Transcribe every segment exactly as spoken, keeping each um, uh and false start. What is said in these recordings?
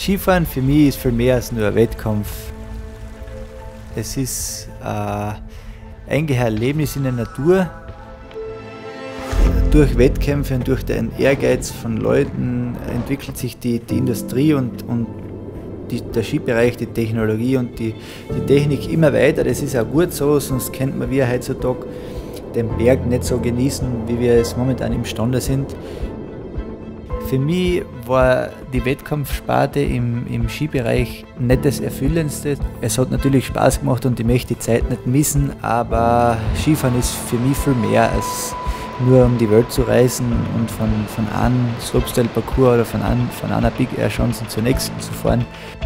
Skifahren für mich ist viel mehr als nur ein Wettkampf. Es ist äh, eigentlich ein Erlebnis in der Natur. Durch Wettkämpfe und durch den Ehrgeiz von Leuten entwickelt sich die, die Industrie und, und die, der Skibereich, die Technologie und die, die Technik immer weiter. Das ist auch gut so, sonst könnte man wir heutzutage den Berg nicht so genießen, wie wir es momentan imstande sind. Für mich war die Wettkampfsparte im, im Skibereich nicht das Erfüllendste. Es hat natürlich Spaß gemacht und ich möchte die Zeit nicht missen, aber Skifahren ist für mich viel mehr als nur um die Welt zu reisen und von, von einem Slopestyle-Parcours oder von, ein, von einer Big Air Chance zur nächsten zu fahren.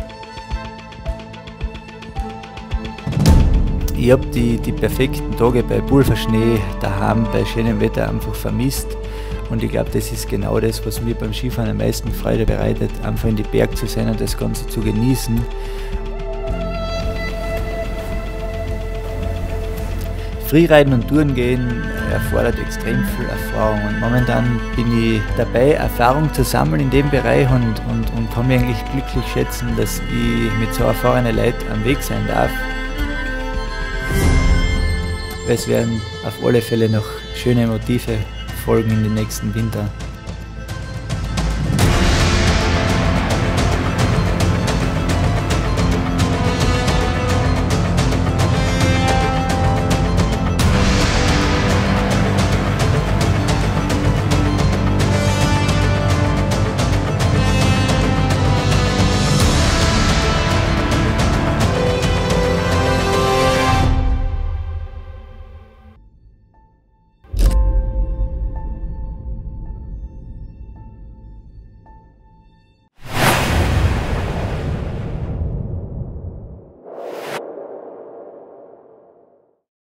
Ich habe die, die perfekten Tage bei Pulverschnee daheim, bei schönem Wetter einfach vermisst. Und ich glaube, das ist genau das, was mir beim Skifahren am meisten Freude bereitet, einfach in die Berge zu sein und das Ganze zu genießen. Freeriden und Touren gehen erfordert extrem viel Erfahrung und momentan bin ich dabei, Erfahrung zu sammeln in dem Bereich und, und, und kann mich eigentlich glücklich schätzen, dass ich mit so erfahrenen Leuten am Weg sein darf. Es werden auf alle Fälle noch schöne Motive folgen in den nächsten Winter.